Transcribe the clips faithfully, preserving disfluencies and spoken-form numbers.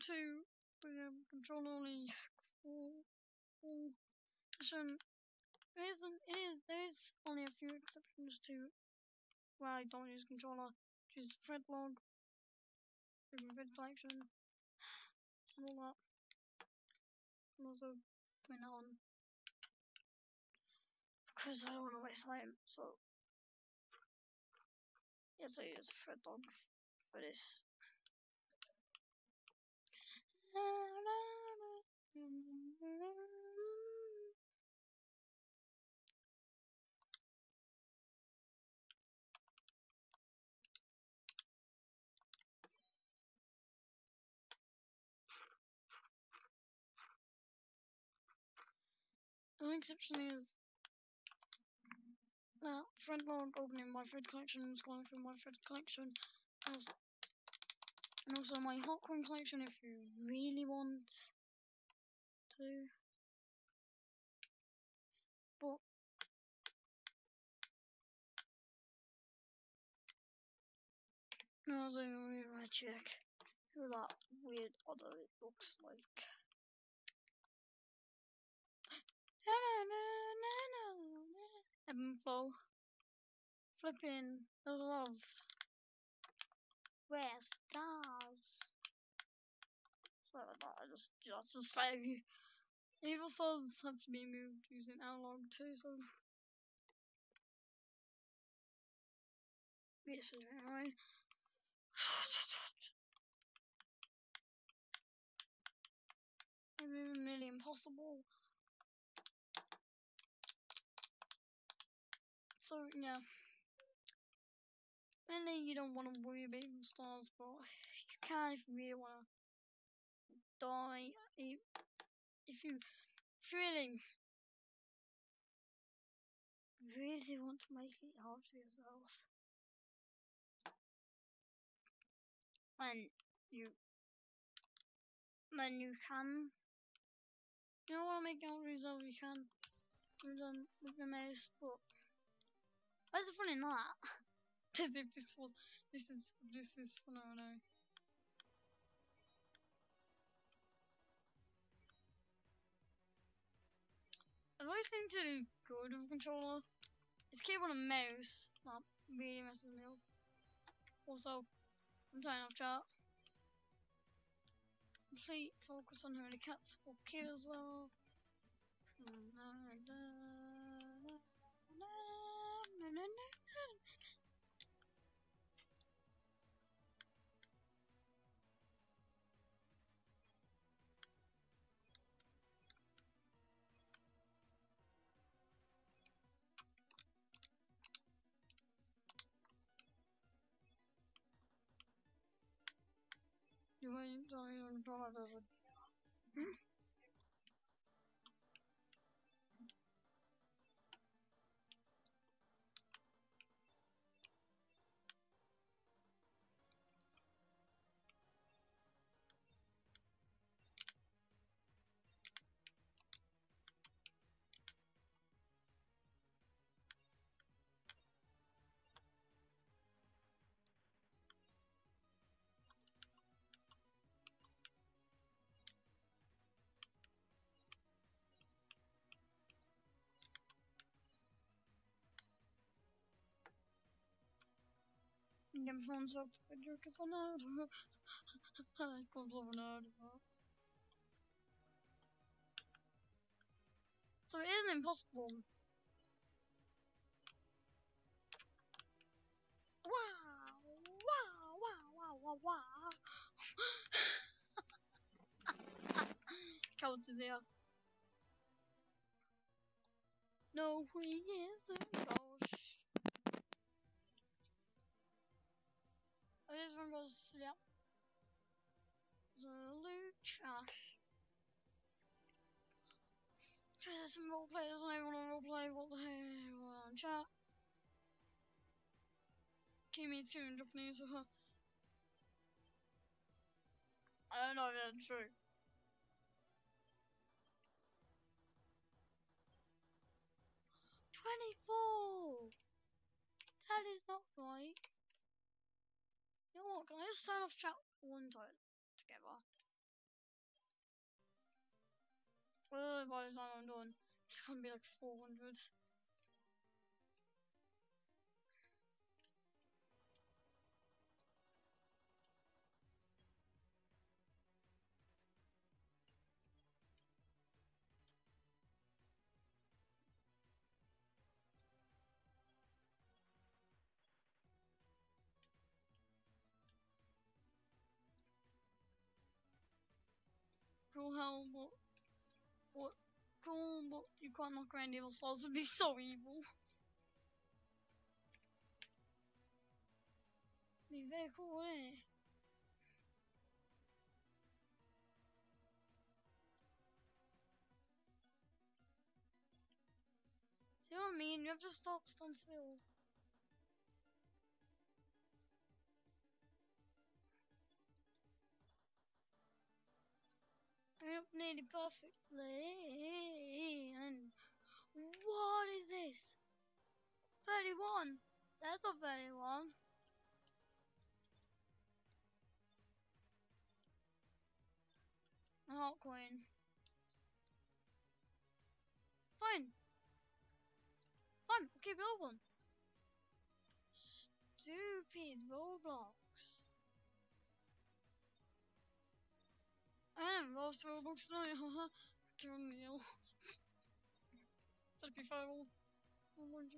to the um, control only version. There isn't. It is. There is only a few exceptions to where I don't use controller. Use thread log, thread collection, and all that. And also putting that on because I don't want to waste time. So yes, I use thread log for this. The only exception is that thread log opening my thread collection is going through my thread collection as, and also my hotcoin collection if you really want to. But no, I was only gonna check who that weird other it looks like. Info. Flipping love. Where stars? Sorry about that, I just just to say evil stars have to be moved using analog too, so yes, anyway. Maybe nearly impossible. So yeah. Mainly you don't want to worry about evil stars, but you can if you really want to die. If you, if you really, really want to make it hard for yourself, and you, then you can. You don't want to make it hard for yourself, you can with them with the mouse, but what's the fun in that? As if this was, this is, this is fun, I don't know. I've always seemed to do good with a controller. It's keyboard and mouse that really messes me up. Also, I'm turning off chat. Complete focus on who the cats or kills are. You ain't telling your controller does it. Game phones up, but you're because I'm not. I can't believe I'm not. So it isn't impossible. Wow! Wow! Wow! Wow! Wow! Wow! Counts is here. No, he isn't. Gosh. Oh, this one goes, yeah. Absolute trash. There's some role players and I want to roleplay. What the hell? On chat. Kimmy's two in Japanese. I don't know if that's true. twenty-four! That is not right. You know what? Can I just turn off chat one time together? know by the time I'm done, it's gonna be like four hundred. Cool hell, but what? Cool, but you can't knock around evil stars would be so evil. Be very cool, wouldn't it? See what I mean? You have to stop, stand still. I up nearly perfectly. And what is this? thirty-one. That's not thirty-one. A hot coin. Fine. Fine. I'll keep it open. Stupid Roblox. I haven't lost Roblox tonight, haha. Give a meal. That'd be viral. I wonder.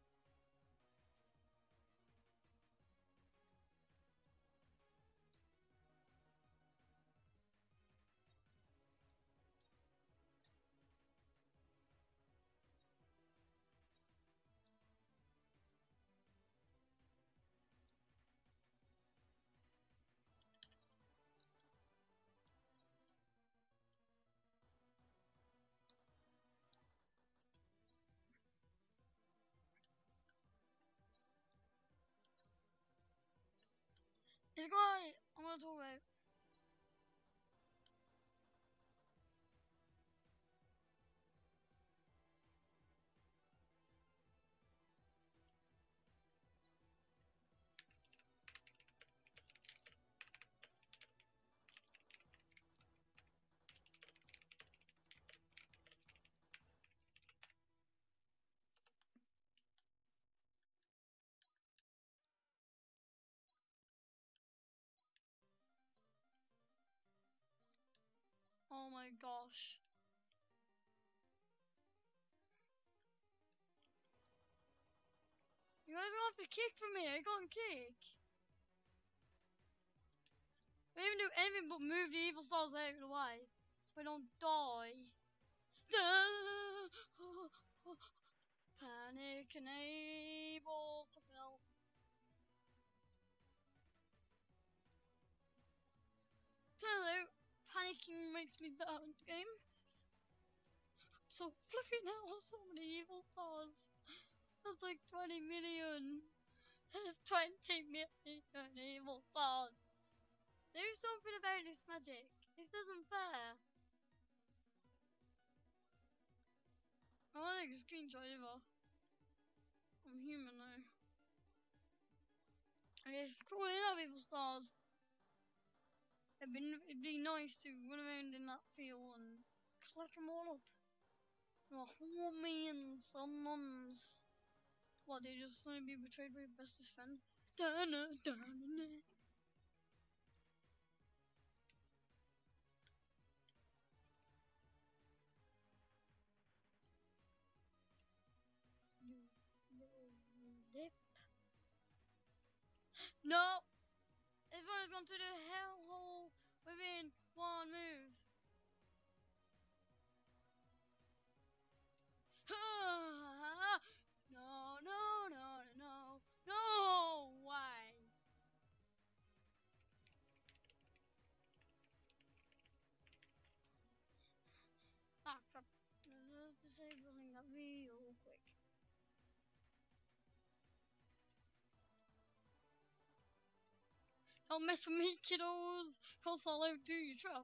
This guy, I'm gonna talk about. Oh my gosh. You guys gonna have to kick for me. I can't kick. I don't even do anything but move the evil stars out of the way so I don't die. Panic enable to fail. Turns out, panicking makes me better at the game. So flipping out so many evil stars. That's like twenty million. There's twenty million evil stars. Do something about this magic. This isn't fair. I want to take a screenshot either. I'm human now. Okay, crawling up evil stars. It'd be, it'd be nice to run around in that field and collect them all up. Oh, homie and summons. What, they just want to be betrayed by your bestest friend? Da-na, da-na-na. Dip. No! Everyone's gone to the hellhole within one move. No, no, no, no, no way. Ah, crap. Let's disabling that real quick. Don't mess with me, kiddos. Cause I'll outdo your trap.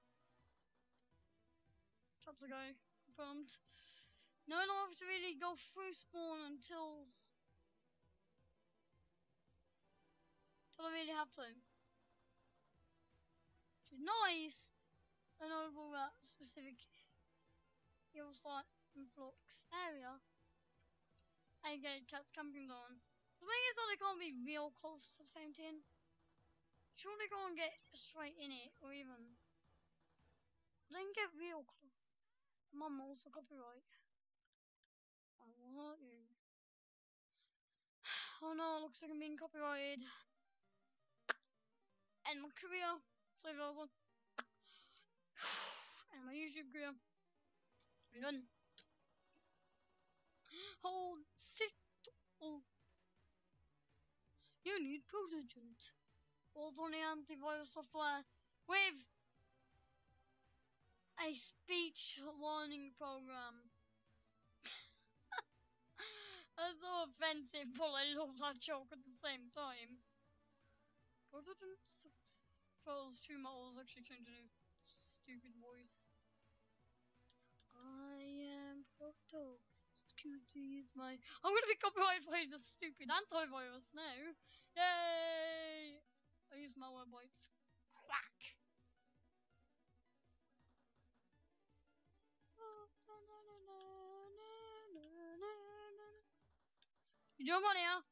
Traps a go. Confirmed. No, I don't have to really go through spawn until... Until I really have to. Which is nice. I know about that specific You'll start influx area. I get cats camping on. The thing is that they can't be real close to the fountain. Surely they can't get straight in it, or even. They can get real close. Mum also copyright. I want you. Oh no, it looks like I'm being copyrighted. And my career. Sorry, Rosa. And my YouTube career. I'm done. Hold sit. Oh. You need Protogent. Hold on the antivirus software with a speech learning program. That's so offensive, but I love that joke at the same time. Protogent sucks. Trolls two models actually changing his stupid voice. I am Proto. Security is my. I'm gonna be copyrighted by the stupid antivirus now. Yay! I use Malwarebytes. Quack! You jump on here.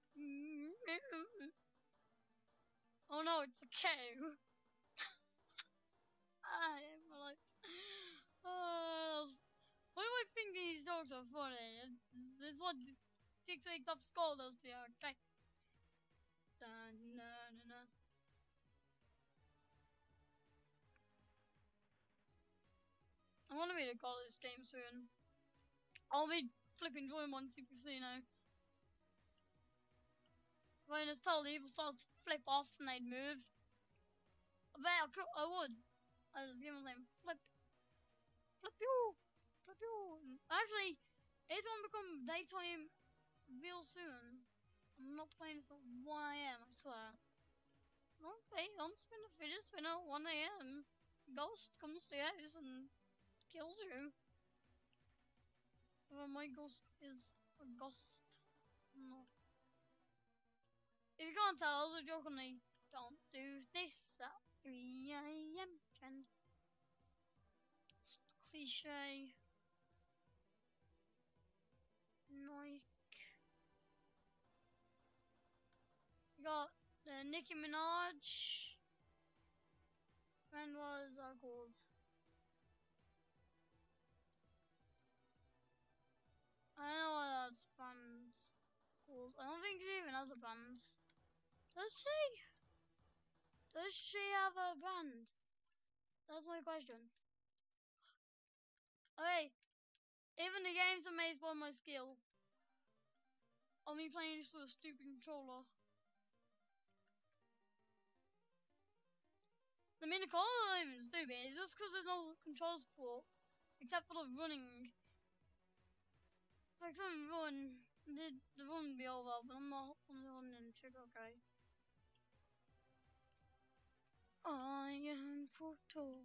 Oh no, it's a cow. I am like. Uh, why do I think these dogs are funny? It's what Six Week Tough Skull does to you, okay? Dun, dun, dun, dun. I want to be the god of this game soon. I'll be flipping join on C P C now. When it's told the evil stars to flip off and they'd move. I bet I could, I would. I just give them flip, flip you, flip you. Actually, it's gonna become daytime real soon. I'm not playing this at one A M, I swear. Don't play, don't spin a fidget spinner at one A M. Ghost comes to your house and kills you. Well, my ghost is a ghost. No. If you can't tell, I was jokingly, don't do this at three A M trend. Cliche. Nike. You got the Nicki Minaj. And what is that called? I don't know what that band's called. I don't think she even has a band. Does she? Does she have a band? That's my question. Okay, even the game's amazed by my skill. Of me playing this with a stupid controller. I mean, the controller isn't even stupid, it's just because there's no control support. Except for the running. If I couldn't run, the, the run would be over, but I'm not running the trigger, okay? I am Proto.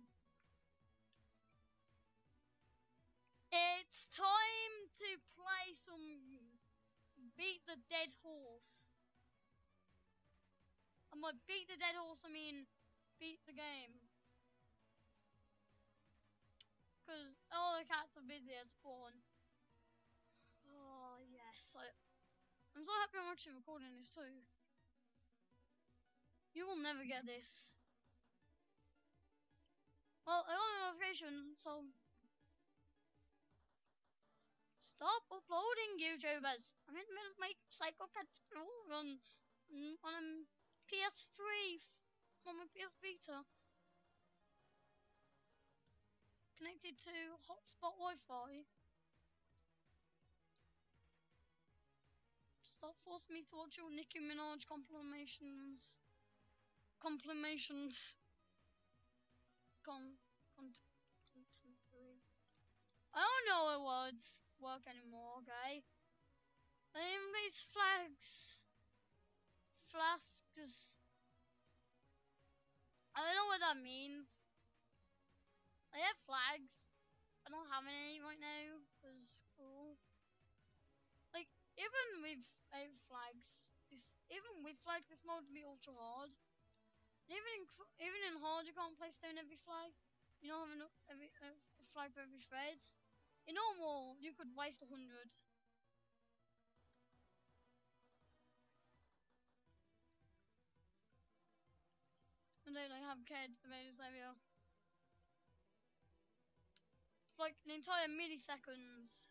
It's time to play some Beat the Dead Horse. And by Beat the Dead Horse, I mean beat the game. Because all the cats are busy at spawn. Oh, yes. I, I'm so happy I'm actually recording this too. You will never get this. Well, I got a notification, so stop uploading, YouTubers. I'm in the middle of my Psycho Cats on on P S three, on my P S Vita, connected to hotspot Wi-Fi. Stop forcing me to watch your Nicki Minaj compilations. Compilations. Con. Con. Contemporary. I don't know what words work anymore, okay? I name these flags. Flasks. I don't know what that means. I have flags. I don't have any right now, because cool. Like, even with uh, flags, this even with flags, this mode would be ultra hard. Even in even in hard, you can't place down every flag. You don't have enough every uh, a flag for every thread. In normal, you could waste a hundred. And they like have kids the very area. Like an entire milliseconds.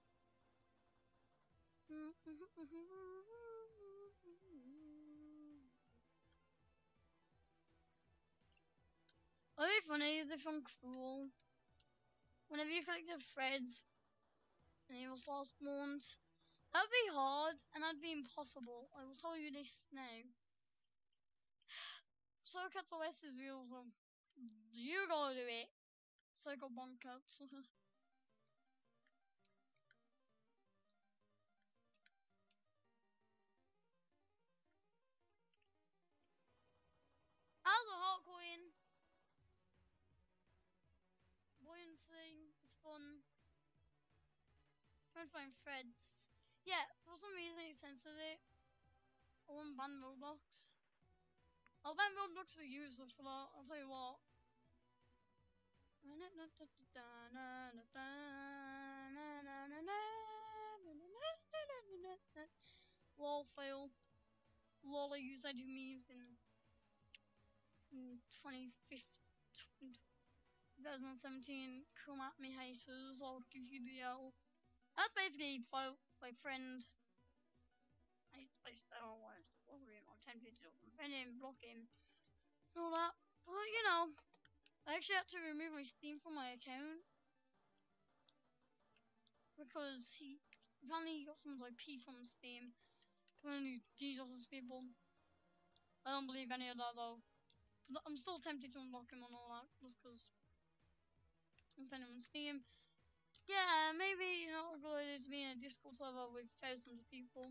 It'd be funny if on Cruel, whenever you collected threads and evil star spawns, that'd be hard and that'd be impossible. I will tell you this now. Circuits O S is real, so you gotta do it. Circle bunkers. How's a heart coin? Buoyancy is fun. Trying to find threads. Yeah, for some reason it censored it. I want ban Roblox. I'll ban Roblox to useless for that, I'll tell you what. Lol fail. Lol I use edgy memes in, in twenty fifteen, twenty seventeen. Come at me haters, I'll give you the L. That's basically my, my friend. I, I, I don't want to block him. I'm tempted to offend him, block him, and all that. But you know, I actually had to remove my Steam from my account because he apparently he got someone's I P from Steam. Apparently DDoSes people. I don't believe any of that though. But I'm still tempted to unlock him and all that just because I'm playing him on Steam. Yeah, maybe you know, a good idea to be in a Discord server with thousands of people.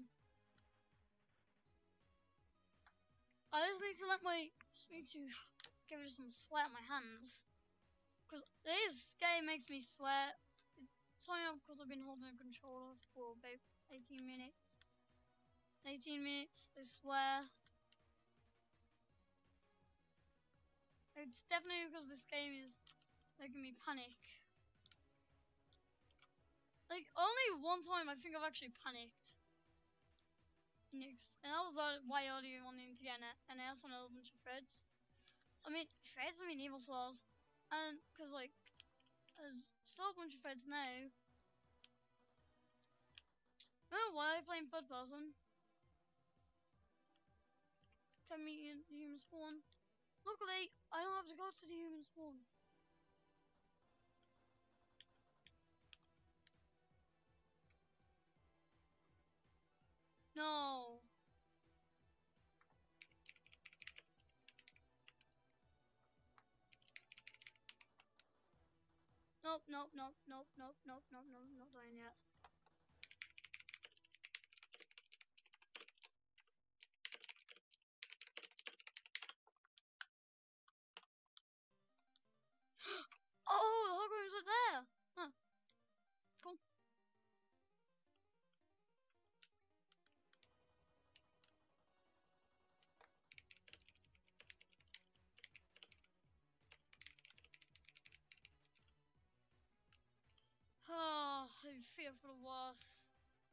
I just need to let my just need to give it some sweat on my hands. Because this game makes me sweat. It's only because I've been holding a controller for about eighteen minutes. eighteen minutes, I swear. It's definitely because this game is making me panic. Like, only one time I think I've actually panicked. And that was why earlier wanting to get an S on a bunch of threads. I mean, threads, I mean evil souls. And, because, like, there's still a bunch of threads now. Oh, why are I playing third person? Can meet in the human spawn. Luckily, I don't have to go to the human spawn. No. Nope, nope, nope, nope, nope, nope, nope, nope, not dying yet. Oh, the holograms are there. Huh. Cool. Oh, I fear for the worst.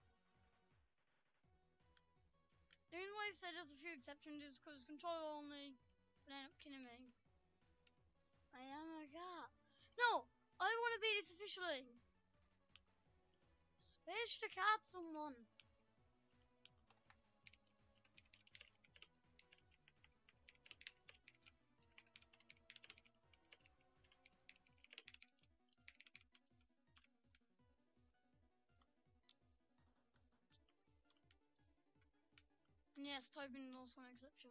The reason why I said there's a few exceptions is because controller only would end up killing me. I am a cat. No, I want to beat this officially. Switch the cat, someone. And yes, typing is also an exception.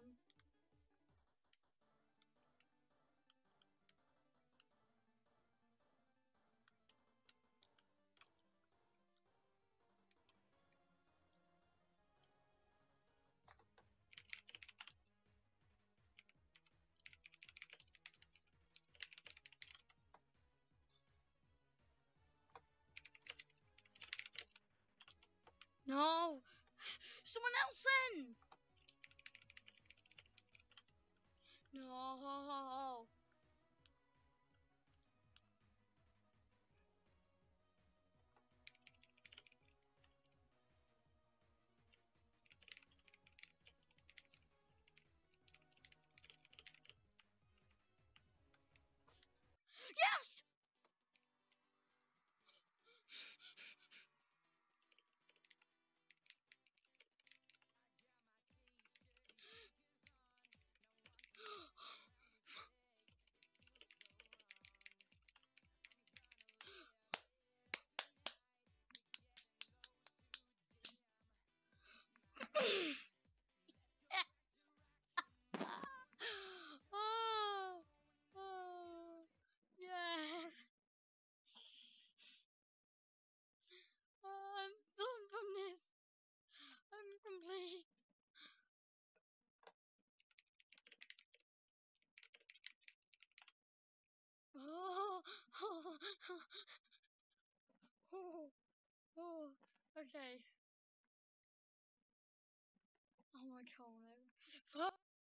No! Someone else then! No! Okay. Oh my god.